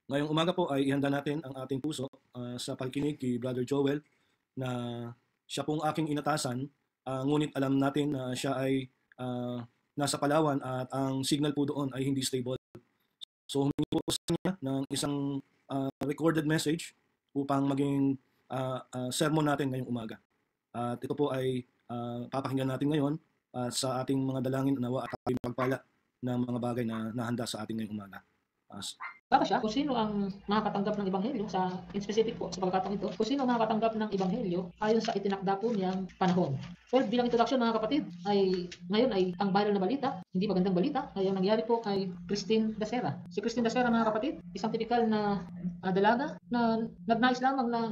Ngayong umaga po ay ihanda natin ang ating puso sa pakikinig kay Brother Joel na siya pong aking inatasan, ngunit alam natin na siya ay nasa Palawan at ang signal po doon ay hindi stable. So humingi po sa kanya ng isang recorded message upang maging sermon natin ngayong umaga. At ito po ay papakinggan natin ngayon sa ating mga dalangin nawa at pagpala ng mga bagay na nahanda sa ating ngayong umaga. Baka siya kung sino ang makakatanggap ng ebanghelyo sa in specific po sa pagkakataong ito, kung sino ang makakatanggap ng ebanghelyo ayon sa itinakda po niyang panahon. Well, bilang introduction mga kapatid, ay ngayon ay ang viral na balita, hindi magandang balita, ay ang nangyari po kay Christine Dacera. Si Christine Dacera mga kapatid, isang typical na dalaga na nagnais lamang na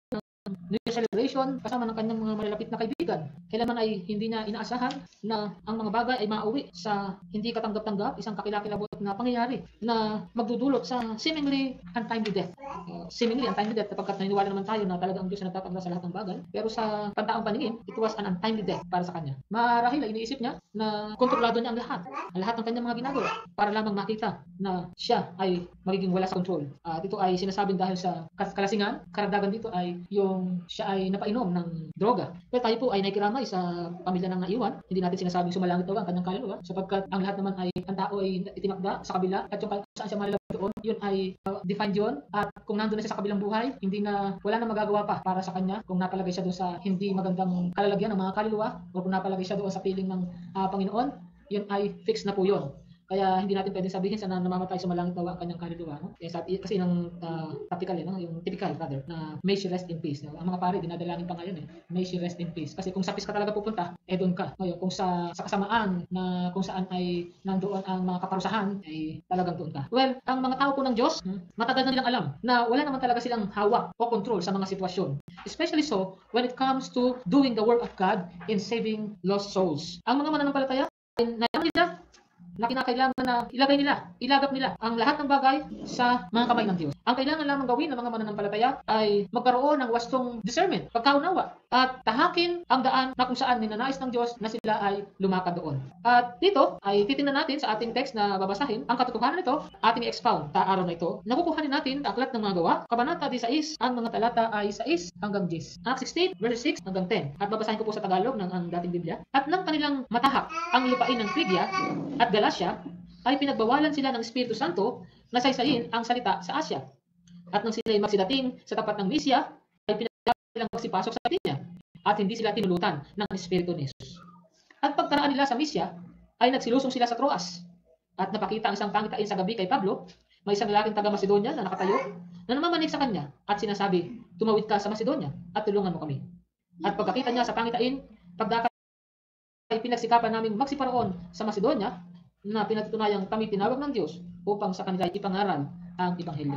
New Year celebration kasama ng kanyang mga malalapit na kaibigan. Kailanman ay hindi niya inaasahan na ang mga bagay ay mauwi sa hindi katanggap-tanggap, isang kakilakilabot na pangyayari na magdudulot sa seemingly untimely death. Seemingly untimely death sapagkat naniniwala naman tayo na talaga ang Diyos na nagtatanggap sa lahat ng bagay. Pero sa pantaong paningin, it was an untimely death para sa kanya. Marahil ay iniisip niya na kontrolado niya ang lahat ng kanyang mga ginagawa para lamang makita na siya ay magiging wala sa control. At ito ay sinasabing dahil sa kalasingan, karagdagan dito ay yung siya ay napainom ng droga. Pero tayo po ay nakikiramay sa pamilya ng naiwan. Hindi natin sinasabing sumalangit daw ang kanyang kaluluwa sapagkat ang lahat naman ay ang tao ay itinakda sa kabila at yung saan siya malalagay doon, yun ay defined yun. At kung nandun na siya sa kabilang buhay, wala na magagawa pa para sa kanya kung napalagay siya doon sa hindi magandang kalalagyan ng mga kaluluwa o kung napalagay siya doon sa piling ng Panginoon, yun ay fixed na po yun. Kaya hindi natin pwedeng sabihin sa namamatay sa malangit daw ang kanyang kaluluwa. No? Kasi ng topical, no? Yung typical rather, na may she rest in peace. No? Ang mga pare, dinadalangin pa ngayon may she rest in peace. Kasi kung sa peace ka talaga pupunta, doon ka. Ngayon, kung sa kasamaan na kung saan ay nandoon ang mga kaparusahan, ay talagang doon ka. Well, ang mga tao po ng Diyos, matagal na nilang alam na wala naman talaga silang hawak o control sa mga sitwasyon. Especially so when it comes to doing the work of God in saving lost souls. Ang mga mananampalataya, nalaman nila na kinakailangan na ilagap nila ang lahat ng bagay sa mga kamay ng Diyos. Ang kailangan lamang gawin ng mga mananampalataya ay magkaroon ng wastong discernment, pagkaunawa, at tahakin ang daan na kung saan ninanais ng Diyos na sila ay lumakad doon. At dito ay titingnan natin sa ating text na babasahin, ang katotohanan nito, ating i-expound sa araw na ito. Nakukuhanin natin sa Aklat ng Mga Gawa, Kabanata 16, ang mga talata ay 6 hanggang 10. Acts 16, verse 6 hanggang 10. At babasahin ko po sa Tagalog ng ang dating Biblia. At nang kanilang matahak ang lupain ng Phrygia at Galatia, ay pinagbawalan sila ng Espiritu Santo na saysayin ang salita sa Asya. At nang sila ay magsidating sa tapat ng Mysia, ay pinagbawalan silang magsipasok sa Bitinya at hindi sila tinulutan ng Espiritu ni Jesus. At pagkaraan nila sa Mysia, ay nagsilusong sila sa Troas. At napakita ang isang pangitain sa gabi kay Pablo, may isang lalaking taga Macedonia na nakatayo, na namamanig sa kanya at sinasabi, tumawid ka sa Macedonia at tulungan mo kami. At pagkakita niya sa pangitain, pagdakay ay pinagsikapan namin magsiparoon sa Macedonia na pinatutunayang kami tinawag ng Diyos upang sa kanila ipangaral ang Ebanghelyo.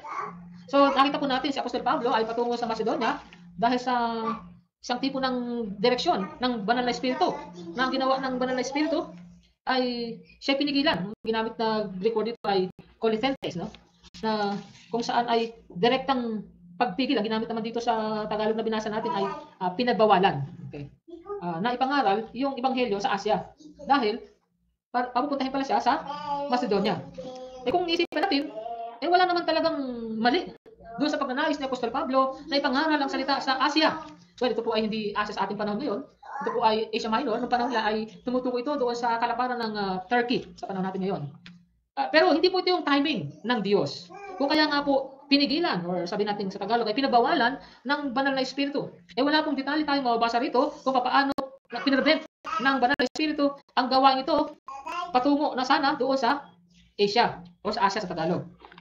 So nakita po natin si Apostol Pablo ay patungo sa Macedonia dahil sa isang tipo ng direksyon ng banal na espiritu. Na ang ginawa ng banal na espiritu ay siya pinigilan. Ang ginamit na Greek word dito ay kolithentes, no? Na kung saan ay direktang pagpigil. Ang ginamit naman dito sa Tagalog na binasa natin ay pinagbawalan. Okay. Na ipangaral yung Ebanghelyo sa Asya. Dahil papupuntahin pala siya sa Macedonia. Kung isipin natin, wala naman talagang mali doon sa pagnanais ni Apostol Pablo na ipangaral ang salita sa Asya. Well, ito po ay hindi Asya sa ating panahon ngayon. Ito po ay Asia Minor. Noong panahon nila ay tumutukoy ito doon sa kalaparan ng Turkey sa panahon natin ngayon. Pero hindi po ito yung timing ng Diyos. Kung kaya nga po pinigilan or sabi natin sa Tagalog ay pinabawalan ng banal na espiritu. Wala pong detalye tayong mababasa rito kung paano pinrevent ng banal na espiritu ang gawain ito patungo na sana doon sa Asia o sa Asya sa Tagalog.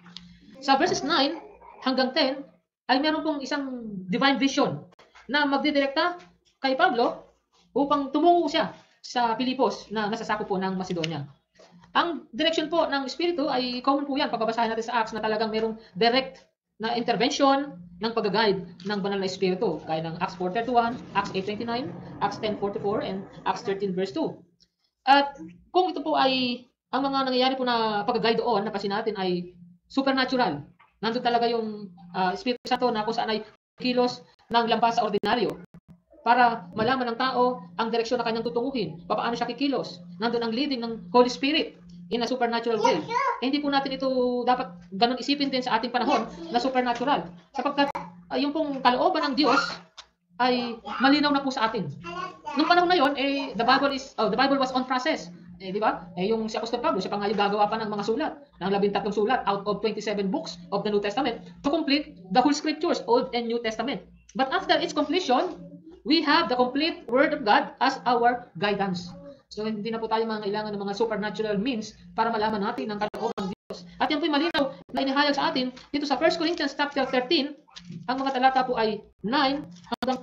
Sa verses 9 hanggang 10 ay meron pong isang divine vision na magdidirekta kay Pablo upang tumungo siya sa Pilipos na nasasakop po ng Macedonia. Ang direction po ng Espiritu ay common po yan. Pagbabasahin natin sa Acts na talagang merong direct na intervention ng pag-guide ng banal na Espiritu. Gaya ng Acts 4:31, Acts 8:29, Acts 10:44, and Acts 13 verse 2. At kung ito po ay ang mga nangyayari po na pag-guide doon, napansin natin ay supernatural. Nandun talaga yung Espiritu Santo na kung saan ay kilos ng lampas sa ordinaryo para malaman ng tao ang direksyon na kanyang tutunguhin, paano siya kikilos. Nandun ang leading ng Holy Spirit in a supernatural way. Hindi po natin ito dapat ganun isipin din sa ating panahon na supernatural. Sapagkat yung pong kalooban ng Diyos ay malinaw na po sa atin. Nung panahon na yon, the Bible was on process. Di ba? Yung si Apostol Pablo, siya pa nga yung gagawa pa ng mga sulat, ng 13 sulat out of 27 books of the New Testament to complete the whole scriptures, Old and New Testament. But after its completion, we have the complete Word of God as our guidance. So hindi na po tayo mangailangan ng mga supernatural means para malaman natin ang kalooban ng Diyos. At yan po'y malinaw na inihayag sa atin dito sa 1 Corinthians chapter 13, ang mga talata po ay 9 hanggang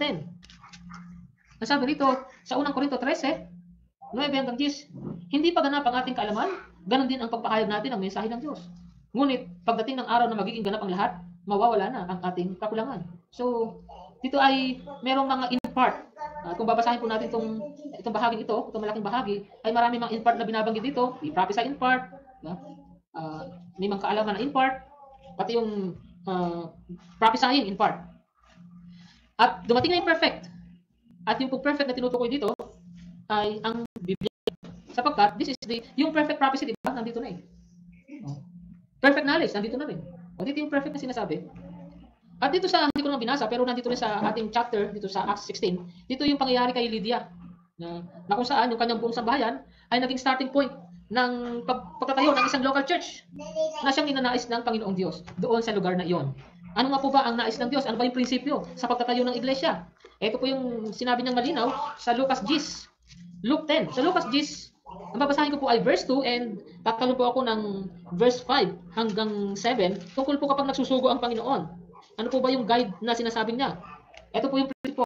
10. Nasabi rito sa unang Korinto 13, 9 hanggang 10, hindi pa ganap ang ating kaalaman, ganun din ang pagpahayag natin ng mensahe ng Diyos. Ngunit pagdating ng araw na magiging ganap ang lahat, mawawala na ang ating kakulangan. So, dito ay merong mga in part. Kung babasahin po natin itong bahaging ito, itong malaking bahagi, ay marami mga in part na binabanggit dito. May prophesy in part, may mga kaalaman na in part, pati yung prophesying in part. At dumating na yung perfect. At yung perfect na tinutukoy dito ay ang Biblia. Sapagkat this is yung perfect prophecy, di ba? Nandito na eh. Perfect knowledge, nandito na rin. O dito yung perfect na sinasabi. At dito sa, hindi ko naman binasa, pero nandito rin sa ating chapter, dito sa Acts 16, dito yung pangyayari kay Lydia, na kung saan yung kanyang buong sambahayan ay naging starting point ng pagtatayo ng isang local church na siyang ninanais ng Panginoong Diyos doon sa lugar na iyon. Ano nga po ba ang nais ng Diyos? Ano ba yung prinsipyo sa pagtatayo ng iglesia? Ito po yung sinabi niyang malinaw sa Lucas 10, Luke 10. Sa Lucas 10, ang babasahin ko po ay verse 2 and tatanong po ako ng verse 5 hanggang 7 tungkol po kapag nagsusugo ang Panginoon. Ano po ba yung guide na sinasabi niya? Ito po yung principle.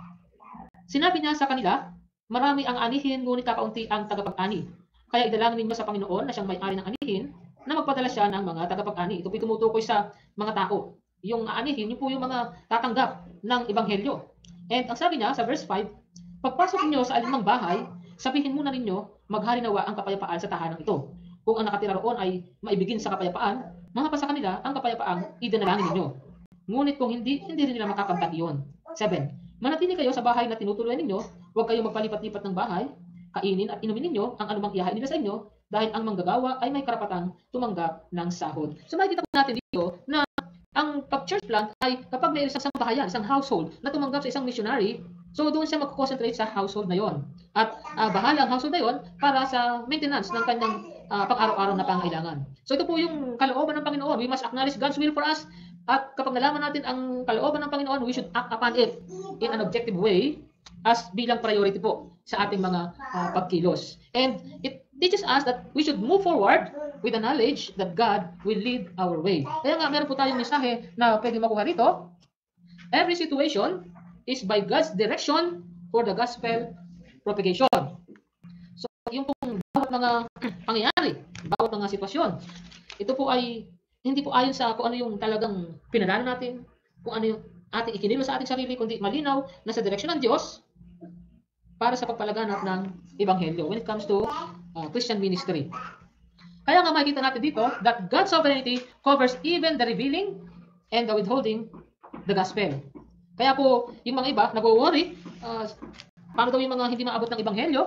Sinabi niya sa kanila, marami ang anihin, ngunit kakaunti ang tagapag-ani. Kaya idalangin ninyo sa Panginoon na siyang may-ari ng anihin na magpadala siya ng mga tagapag-ani. Ito po tumutukoy sa mga tao. Yung anihin, yun po yung mga tatanggap ng Ebanghelyo. And ang sabi niya sa verse 5, pagpasok niyo sa alinmang bahay, sabihin muna ninyo, maghari nawa ang kapayapaan sa tahanang ito. Kung ang nakatira roon ay maibigin sa kapayapaan, mga pa sa kanila ang kapayapaang idanalangin ninyo. Ngunit kung hindi rin nila makakamtan iyon. 7. Manatili kayo sa bahay na tinutuluyan ninyo, huwag kayong magpalipat-lipat ng bahay, kainin at inumin ninyo ang anumang ihain nila sa inyo, dahil ang manggagawa ay may karapatang tumanggap ng sahod. So makikita po natin dito na ang pag-church plant ay kapag may isang bahayan, isang household na tumanggap sa isang missionary, so doon siya mag-concentrate sa household na yon. At bahala ang household na yon para sa maintenance ng kanyang pang-araw-araw na pangailangan. So ito po yung kalooban ng Panginoon. We must acknowledge God's will for us. At kapag nalaman natin ang kalooban ng Panginoon, we should act upon it in an objective way as bilang priority po sa ating mga pagkilos. And it teaches us that we should move forward with the knowledge that God will lead our way. Kaya nga meron po tayong mensahe na pwede makuha rito. Every situation is by God's direction for the gospel propagation. So yung pong bawat mga pangyayari, bawat mga sitwasyon, ito po ay hindi po ayon sa kung ano yung talagang pinadala natin, kung ano yung ating ikinilos sa ating sarili, kundi malinaw na sa direksyon ng Diyos para sa pagpalaganap ng Ebanghelyo when it comes to Christian ministry. Kaya nga makikita natin dito that God's sovereignty covers even the revealing and the withholding the gospel. Kaya po, yung mga iba, nag-worry, paano daw yung mga hindi maabot ng Ebanghelyo?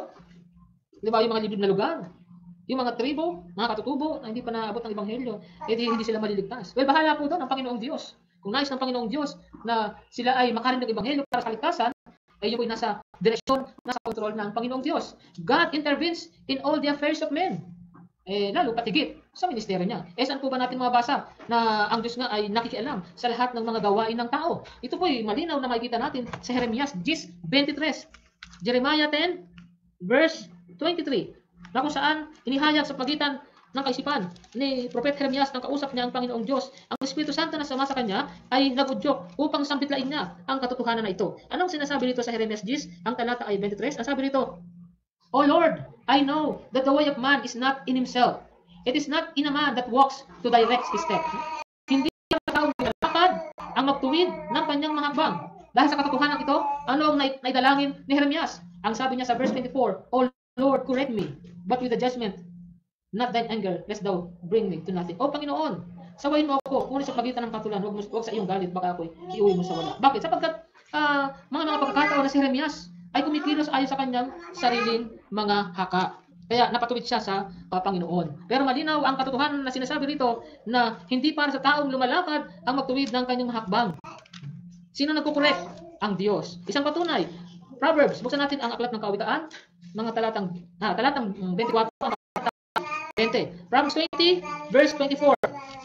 Di ba, yung mga liblib na lugar? Yung mga tribo, mga katutubo na hindi pa naabot ng Ebanghelyo, hindi sila maliligtas. Well, bahala po doon ang Panginoong Diyos. Kung nais ng Panginoong Diyos na sila ay makarinig ng Ebanghelyo para sa kaligtasan, ay yun po nasa direksyon, nasa kontrol ng Panginoong Diyos. God intervenes in all the affairs of men. Lalo patigit sa ministeryo niya. Saan po ba natin mabasa na ang Diyos nga ay nakikialam sa lahat ng mga gawain ng tao? Ito po ay malinaw na makikita natin sa Jeremias 10:23. Jeremiah 10, verse 23. Na kung saan inihayag sa pagitan ng kaisipan ni Prophet Jeremias ang kausap niya ang Panginoong Diyos. Ang Espiritu Santo na sama sa kanya ay nagudyok upang sampitlain niya ang katotohanan na ito. Anong sinasabi dito sa Jeremias 10? Ang talata ay 23. Ang sabi dito, O Lord, I know that the way of man is not in himself. It is not in a man that walks to direct his step. Hindi ang taong pinalakad ang magtuwid ng kanyang mga hakbang. Dahil sa katotohanan ito, ano ang naidalangin ni Jeremias? Ang sabi niya sa verse 24, O Lord, correct me, but with the judgment, not thine anger, lest thou bring me to nothing. O Panginoon, sawayin mo ako, ngunit sa pagitan ng katulan, huwag sa iyong galit, baka ako'y iuwi mo sa wala. Bakit? Sapagkat mga pagkakataon na si Jeremias ay kumikilos ayon sa kanyang sariling mga haka. Kaya napatuwid siya sa Panginoon. Pero malinaw ang katotohanan na sinasabi rito na hindi para sa taong lumalakad ang magtuwid ng kanyang hakbang. Sino nagkukorek? Ang Diyos. Isang patunay. Proverbs, buksan natin ang aklat ng Kawikaan, mga talatang 24 20. Proverbs 20, verse 24.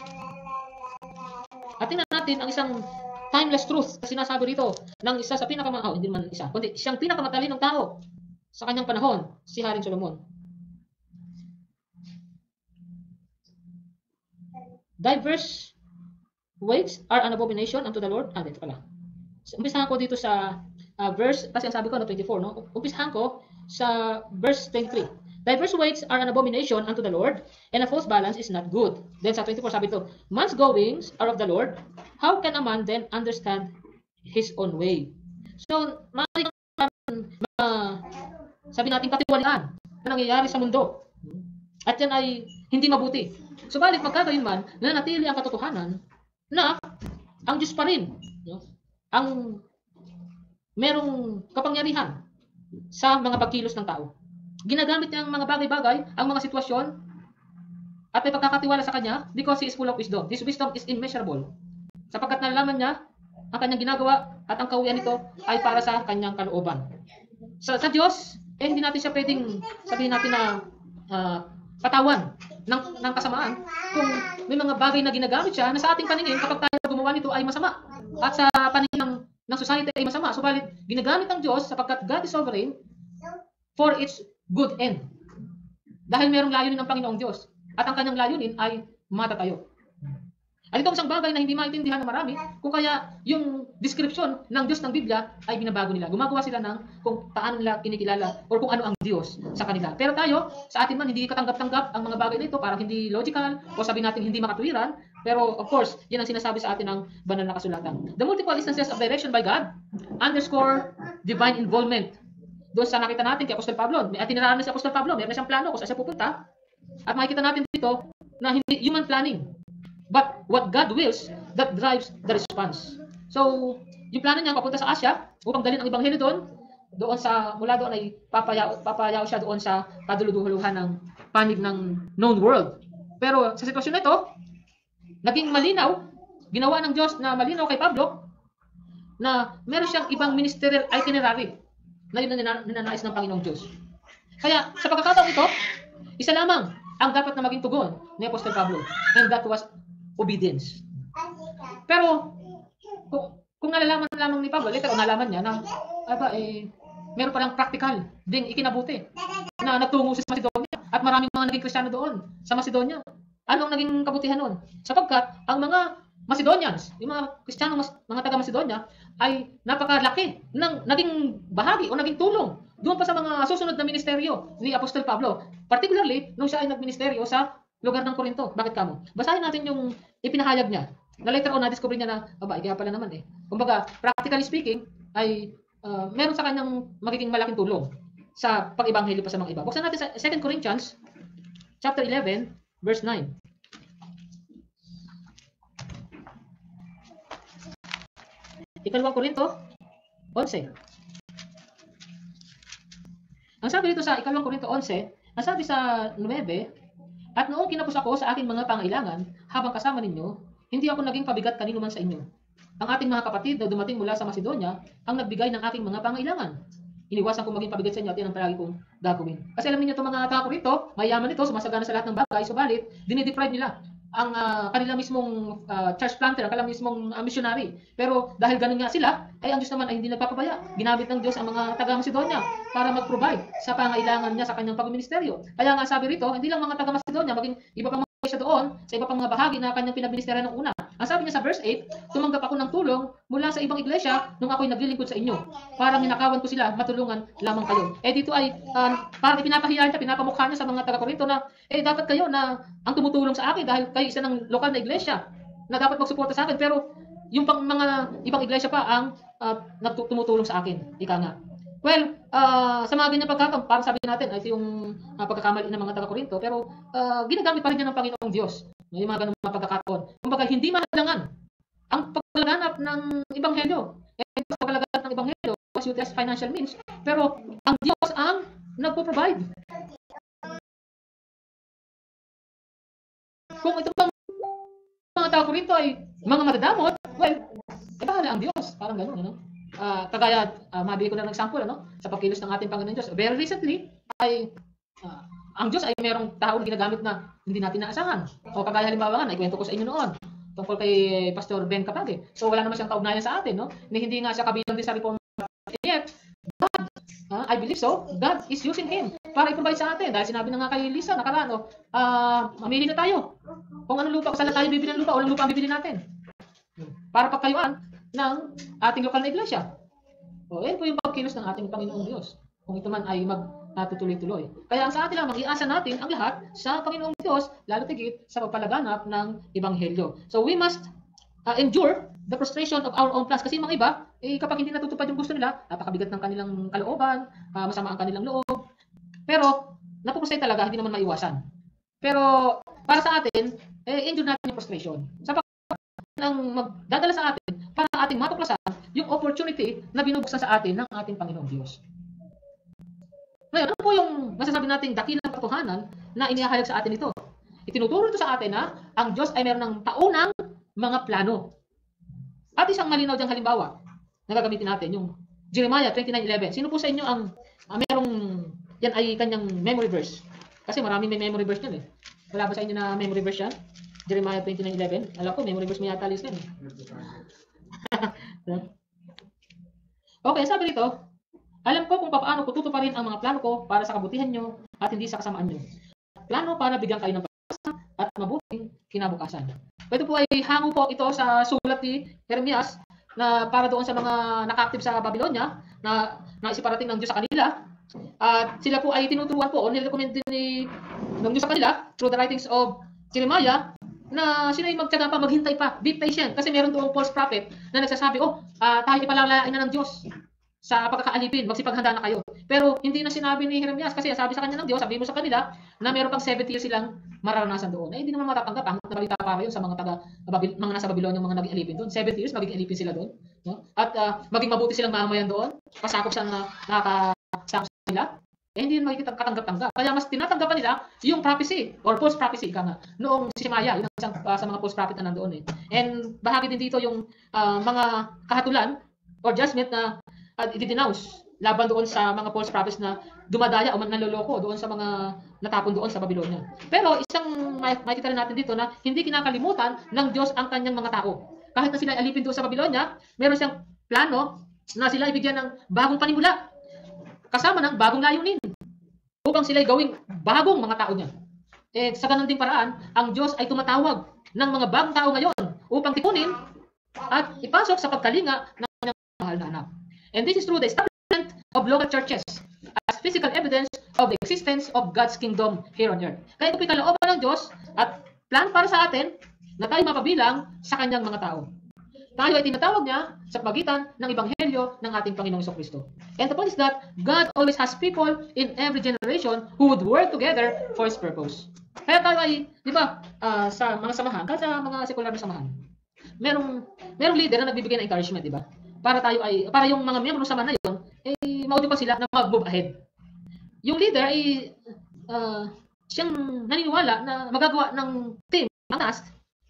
At tingnan natin ang isang timeless truth na sinasabi rito ng isa sa hindi man isa, kundi siyang pinakamatalinong tao sa kanyang panahon, si Haring Solomon. Diverse weights are an abomination unto the Lord. Dito pala. Umpisahan ko dito sa verse, kasi ang sabi ko 24, no? Umpisahan ko sa verse 23. Diverse weights are an abomination unto the Lord, and a false balance is not good. Then sa 24 sabi ito, man's goings are of the Lord, how can a man then understand his own way? So, sabi natin katiwalian na nangyayari sa mundo. At yan ay hindi mabuti. Subalit magkagayon man, nanatili ang katotohanan na ang Diyos pa rin, no? Ang merong kapangyarihan sa mga pagkilos ng tao. Ginagamit niya ang mga bagay-bagay, ang mga sitwasyon, at may pagkakatiwala sa Kanya because He is full of wisdom. This wisdom is immeasurable. Sapagkat nalalaman niya ang Kanyang ginagawa at ang kauwian nito ay para sa Kanyang kalooban. Sa Diyos, hindi natin siya pwedeng sabihin natin na patawan ng kasamaan kung may mga bagay na ginagamit siya na sa ating paningin kapag tayo gumawa nito ay masama at sa paningin ng society ay masama. Subalit ginagamit ng Diyos sapagkat God is sovereign for its good end. Dahil merong layunin ng Panginoong Diyos at ang kanyang layunin ay matatayo. At itong isang bagay na hindi maintindihan ng marami, kung kaya yung description ng Diyos ng Biblia ay binabago nila. Gumagawa sila ng kung paano nila kinikilala o kung ano ang Diyos sa kanila. Pero tayo, sa atin man, hindi katanggap-tanggap ang mga bagay na ito, parang hindi logical o sabi natin hindi makatuwiran. Pero of course, yan ang sinasabi sa atin ng banal na kasulatan. The multiple instances of direction by God underscore divine involvement. Doon sa nakita natin kay Apostol Pablo, may atiniraan na si Apostol Pablo, meron na siyang plano kung saan siya pupunta. At makikita natin dito na hindi human planning. But what God wills, that drives the response. So, yung plano niya papunta sa Asia upang dalhin ang ebanghelyo doon sa mula doon ay papayao siya doon sa kaduluduluhan ng panig ng known world. Pero sa sitwasyon na ito, naging malinaw, ginawa ng Diyos na malinaw kay Pablo na meron siyang ibang ministerial itinerary na yun na ninanais ng Panginoong Diyos. Kaya sa pagkakataon ito, isa lamang ang dapat na maging tugon ni Apostol Pablo, and that was obedience. Pero kung nalalaman lamang ni Pablo, later nalaman niya na meron palang practical ding ikinabuti na natungo sa Macedonia at maraming mga naging Kristiyano doon sa Macedonia. Ano ang naging kabutihan noon? Sapagkat ang mga Macedonians, yung mga Kristiyano, mga taga-Macedonia, ay napakalaki ng naging bahagi o naging tulong doon pa sa mga susunod na ministeryo ni Apostol Pablo. Particularly, nung siya ay nagministeryo sa lugar ng Corinto. Bakit kamo? Basahin natin yung ipinahayag niya. Na later on, na-discover niya na, kaya pala naman eh. Kumbaga, practically speaking, ay meron sa kanyang magiging malaking tulong sa pag-ibanghelyo pa sa mga iba. Buksan natin sa 2 Corinthians, chapter 11, verse 9. Ikalawang Korinto, 11. Ang sabi dito sa Ikalawang Korinto 11, ang sabi sa 9, at noong kinapos ako sa aking mga pangailangan, habang kasama ninyo, hindi ako naging pabigat kanino man sa inyo. Ang ating mga kapatid na dumating mula sa Macedonia, ang nagbigay ng aking mga pangailangan. Iniwasan kong maging pabigat sa inyo at yan ang palagi kong gagawin. Kasi alam niyo itong mga tao rito, mayaman ito, sumasagana sa lahat ng bagay, subalit, dinideprive nila ang kanila mismong church planter, ang kanila mismong missionary. Pero dahil ganun nga sila, ay ang Diyos naman ay hindi nagpapabaya. Ginamit ng Diyos ang mga taga-Macedonia para mag-provide sa pangailangan niya sa kanyang pagministeryo. Kaya nga sabi rito, hindi lang mga taga-Macedonia, maging iba pang mga siya doon, sa iba pang mga bahagi na kanyang pinagministeryan ng una. Ang sabi niya sa verse 8, tumanggap ako ng tulong mula sa ibang iglesia nung ako'y naglilingkod sa inyo. Parang ninakawan ko sila, matulungan lamang kayo. Dito ay parang ipinapahiya niya, pinapamukha niya sa mga taga-Korinto na dapat kayo na ang tumutulong sa akin dahil kayo isa ng lokal na iglesia na dapat magsuporta sa akin. Pero yung pang mga ibang iglesia pa ang tumutulong sa akin. Ika nga. Well, sa mga ganyan pagkakataon, parang sabi natin, ito yung pagkakamali ng mga taga-Korinto, pero ginagamit pa rin yan ng Panginoong Diyos. Yung mga ganung mga pagkakataon. Kumbaga, hindi mahalangan ang paglaganap ng Ebanghelyo. Paglaganap ng Ebanghelyo, because you test financial means, pero ang Diyos ang nagpo-provide. Kung ito mga tao ko rito ay mga madadamot, well, bahala ang Diyos. Parang gano'n, ano? Kagaya, mabigay ko na ng example, ano? Sa pagkilos ng ating Panginoon Diyos. Very recently, ay ang Diyos ay merong tao na ginagamit na hindi natin naasahan. O kagaya halimbawa nga, naikwento ko sa inyo noon, tungkol kay Pastor Ben Capage. So wala naman siyang kaugnayan sa atin, no? Hindi nga siya kabilang din sa reform. Yet, God, I believe so, God is using him para i-provide sa atin. Dahil sinabi na nga kay Lisa, nakaraan, mamili na tayo. Kung anong lupa, kung saan tayo bibili ng lupa, o anong lupa ang bibili natin. Para pagkayuan ng ating lokal na iglesia. O, yan po yung pagkilos ng ating Panginoong Diyos. Kung ito man ay magtutuloy-tuloy. Kaya ang sa atin lang, mag-iasa natin ang lahat sa Panginoong Diyos, lalo tigit sa pagpalaganap ng Ebanghelyo. So we must endure the frustration of our own plans. Kasi mga iba, kapag hindi natutupad yung gusto nila, napakabigat ng kanilang kalooban, masama ang kanilang loob. Pero, napupustay talaga, hindi naman maiwasan. Pero, para sa atin, endure natin yung frustration. Sapagkat ang magdadala sa atin para ating matuklasan yung opportunity na binubuksan sa atin ng ating Panginoong Diyos. Ngayon, ano po yung masasabi nating dakilang katotohanan na inihahayag sa atin ito? Itinuturo ito sa atin na ang Diyos ay meron ng taunang mga plano. At isang malinaw diyang halimbawa na gagamitin natin, yung Jeremiah 29:11. Sino po sa inyo ang merong, yan ay kanyang memory verse? Kasi maraming may memory verse yan eh. Wala ba sa inyo na memory verse yan? Jeremiah 29:11. Alam ko, memory verse may yata list yan eh. Okay, sabi dito, alam ko kung paano ko tutuparin ang mga plano ko para sa kabutihan nyo at hindi sa kasamaan nyo. Plano para bigyan kayo ng pag-asa at mabuting kinabukasan. Ito po ay hango po ito sa sulat ni Jeremias na para doon sa mga naka-active sa Babylonia na isiparating ng Diyos sa kanila. At sila po ay tinuturuan po o nirecommend din ng Diyos sa kanila through the writings of Jeremiah na sila ay magtiyaga pa, maghintay pa, be patient. Kasi meron doong false prophet na nagsasabi, tayo ipalalain na ng Diyos sa pagkakaalipin, magsipaghanda na kayo. Pero hindi na sinabi ni Jeremias kasi sabi sa kanya ng Diyos, sabi mo sa kanila na meron pang 70 years silang mararanasan doon. Hindi naman matatanggap, ang nabalita para yun sa mga mga nasa Babylonia, mga naging alipin doon. 70 years, magiging alipin sila doon. No? At maging mabuti silang mamamayan doon, pasakop sa nakakasakop sa nila. Hindi yun makikita katanggap-tanggap. Kaya mas tinatanggapan nila yung prophecy or false prophecy ka nga. Noong si Shemaiah, yun ang isang sa mga false prophet na nandoon eh. And bahagi din dito yung mga kahatulan or judgment na i-denounce laban doon sa mga false prophets na dumadaya o nanloloko doon sa mga natapon doon sa Babylonia. Pero isang makikita rin natin dito na hindi kinakalimutan ng Diyos ang kanyang mga tao. Kahit na sila alipin doon sa Babylonia, meron siyang plano na sila ibigyan ng bagong panimula kasama ng bagong layunin upang sila gawing bagong mga tao niya. Sa ganun ding paraan, ang Diyos ay tumatawag ng mga bagong tao ngayon upang tipunin at ipasok sa pagkalinga ng kanyang mahal na anak. And this is through the establishment of local churches as physical evidence of the existence of God's kingdom here on earth. Kaya ito po kalooban ng Diyos at plan para sa atin na tayo mapabilang sa kanyang mga tao. Tayo ay tinatawag niya sa pagitan ng Ebanghelyo ng ating Panginoong Jesucristo. And the point is that God always has people in every generation who would work together for His purpose. Kaya tayo ay, di ba, sa mga samahan, kahit sa mga sekular na samahan, merong leader na nagbibigay ng encouragement, di ba? Para yung mga miyembro ng samahan na yun, mauto pa sila na mag-move ahead. Yung leader ay siyang naniniwala na magagawa ng team, ng task,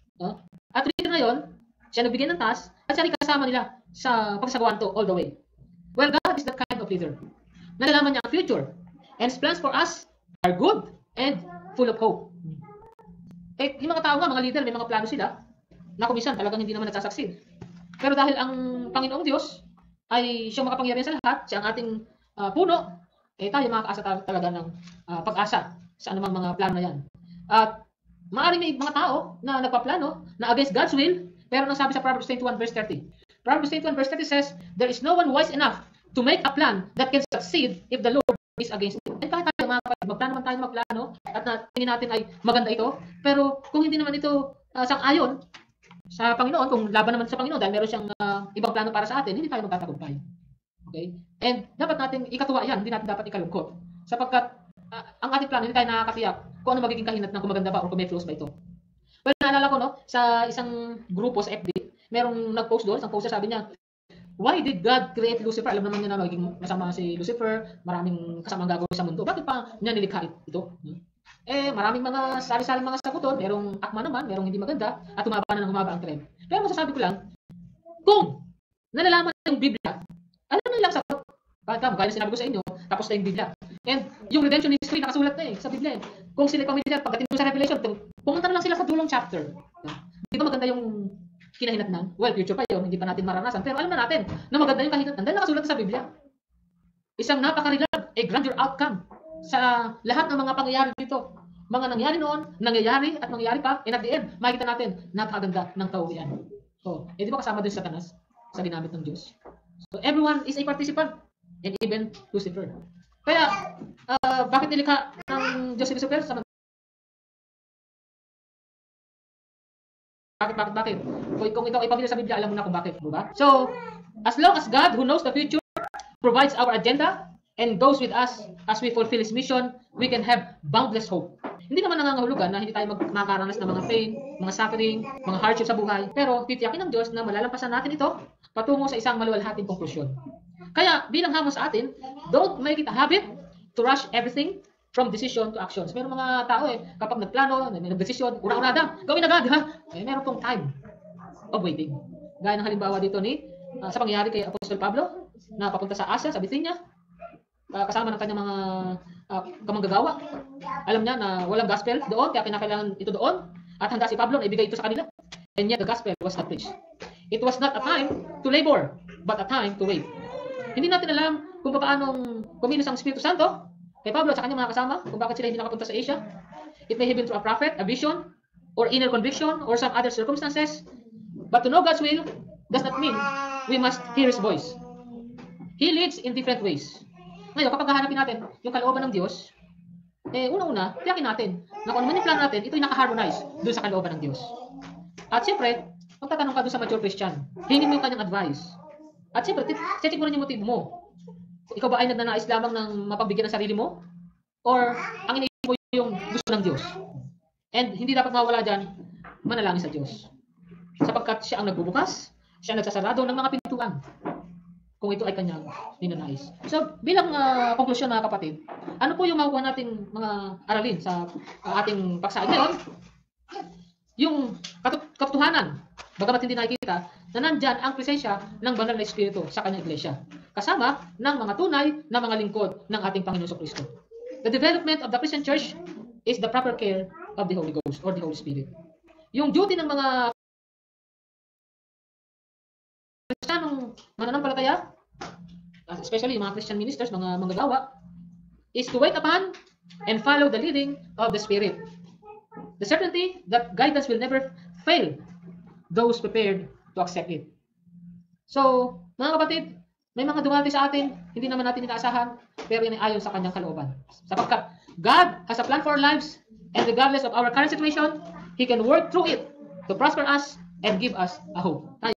at leader na yun, siya nagbigay ng task at siya rin kasama nila sa pagsagawa to all the way. Well, God is that kind of leader. Nalalaman niya ang future. And His plans for us are good and full of hope. Yung mga tao nga, mga leader, may mga plano sila na kumisan talagang hindi naman nagsasucceed. Pero dahil ang Panginoong Diyos ay siyang makapangyarihan sa lahat, siya ang ating puno, tayo makakaasa talaga ng pag-asa sa anumang mga plano na yan. At maaaring may mga tao na nagpaplano na against God's will, pero nang sabi sa Proverbs 21 verse 30. Proverbs 21 verse 30 says, there is no one wise enough to make a plan that can succeed if the Lord is against it. And kahit tayo mga kapatid, magplano man tayo magplano at tingin natin ay maganda ito, pero kung hindi naman ito sang-ayon sa Panginoon, kung laban naman sa Panginoon dahil meron siyang ibang plano para sa atin, hindi tayo magtatagumpay. Okay? And dapat natin ikatuwa yan, hindi natin dapat ikalungkot. Sapagkat ang ating plano, hindi tayo nakakatiyak kung ano magiging kahinat ng kung maganda ba o kung may flows ba ito. Well, naalala ko, sa isang grupo sa FB, merong nag-post doon, isang poster sabi niya, why did God create Lucifer? Alam naman niya na magiging masama si Lucifer, maraming kasamang gagawin sa mundo. Bakit pa niya nilikha ito? maraming mga sari-saring mga saguton, merong akma naman, merong hindi maganda, at humaba na ng humaba ang trend. Pero masasabi ko lang, kung nalalaman ng Biblia, alam na nilang sagot. Gaya na sinabi ko sa inyo, tapos na yung Biblia. And yung redemption history nakasulat na sa Biblia. Kung sila pamilyar, pagdating sa Revelation, pumunta na lang sila sa dulong chapter. Di ba maganda yung kinahinatnan? Well, future pa yun, hindi pa natin maranasan. Pero alam na natin na maganda yung kahinatnan dahil nakasulat sa Biblia. Isang napakarilag, a grandeur outcome sa lahat ng mga pangyayari dito. Mga nangyari noon, nangyayari at mangyayari pa, and at the end, makikita natin, napakaganda ng kauwian. So, di ba kasama din sa Satanas sa ginamit ng Diyos? So, everyone is a participant, and even Lucifer. Kaya, bakit nilikha ng Diyos si Lucifer? Bakit? Kung ikaw ay pamilya sa Biblia, alam mo na kung bakit, diba? So, as long as God, who knows the future, provides our agenda, and goes with us as we fulfill His mission, we can have boundless hope. Hindi naman nangangahulugan na hindi tayo makakaranas ng mga pain, mga suffering, mga hardship sa buhay, pero titiyakin ng Diyos na malalampasan natin ito patungo sa isang maluwalhating konklusyon. Kaya, bilang hamon sa atin, don't make it a habit to rush everything from decision to actions. Pero mga tao kapag nagplano, nagdesisyon, ura-urada, gawin agad, ha? Meron pong time of waiting. Gaya ng halimbawa dito sa pangyayari kay Apostol Pablo, na papunta sa Asia, sa Bithynia, kasama ng kanyang mga kamanggagawa. Alam niya na walang gospel doon, kaya kinakailangan ito doon, at handa si Pablo na ibigay ito sa kanila. And yet the gospel was not preached. It was not a time to labor, but a time to wait. Hindi natin alam kung paano kumilos ang Espiritu Santo kay Pablo at sa kanyang mga kasama, kung bakit sila hindi nakapunta sa Asia. It may have been through a prophet, a vision, or inner conviction, or some other circumstances. But to know God's will does not mean we must hear His voice. He leads in different ways. Ngayon, kapag hahanapin natin yung kalooban ng Diyos, una-una, tiyakin natin na kung ano man yung plan natin, ito'y naka-harmonize doon sa kalooban ng Diyos. At siyempre, magtatanong ka doon sa mature Christian, hingin mo yung kanyang advice. At siyempre, check mo rin yung motive mo. Ikaw ba ay nagnanais lamang ng mapagbigyan ng sarili mo? Or ang iniisip mo yung gusto ng Diyos? And hindi dapat mawala dyan, manalangin sa Diyos. Sapagkat siya ang nagbubukas, siya ang nagsasarado ng mga pintuan. Kung ito ay kanyang ninanais. So, bilang konklusyon mga kapatid, ano po yung makukuha nating mga aralin sa ating paksa ngayon? Yung katotohanan, bagamat hindi nakikita, na nandyan ang presensya ng banal na Espiritu sa kanyang iglesia. Kasama ng mga tunay na mga lingkod ng ating Panginoon Kristo. The development of the Christian Church is the proper care of the Holy Ghost or the Holy Spirit. Yung duty ng mga Kristiyanong mananampalataya, especially yung mga Christian ministers, mga manggagawa, is to wait upon and follow the leading of the Spirit. The certainty that guidance will never fail those prepared to accept it. So, mga kapatid, may mga dumati sa atin, hindi naman natin inaasahan, pero yan ay ayon sa kanyang kalooban. Sapagkat God has a plan for our lives, and regardless of our current situation, He can work through it to prosper us and give us a hope.